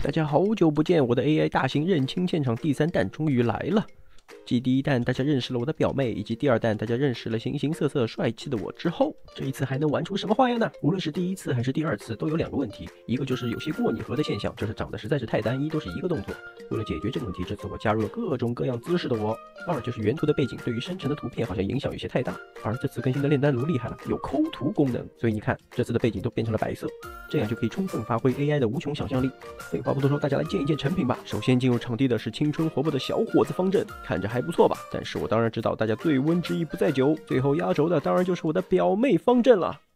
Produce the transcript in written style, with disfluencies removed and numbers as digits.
大家好久不见，我的 AI 大型认亲现场第3弹终于来了。继第1弹大家认识了我的表妹，以及第2弹大家认识了形形色色帅气的我之后，这一次还能玩出什么花样呢？无论是第1次还是第2次，都有2个问题，一个就是有些过拟合的现象，就是长得实在是太单一，都是一个动作。为了解决这个问题，这次我加入了各种各样姿势的我。2就是原图的背景对于生成的图片好像影响有些太大，而这次更新的炼丹炉厉害了，有抠图功能，所以你看这次的背景都变成了白色，这样就可以充分发挥 AI 的无穷想象力。废话不多说，大家来见一见成品吧。首先进入场地的是青春活泼的小伙子方阵，看着还不错吧？但是我当然知道大家醉翁之意不在酒，最后压轴的当然就是我的表妹方阵了。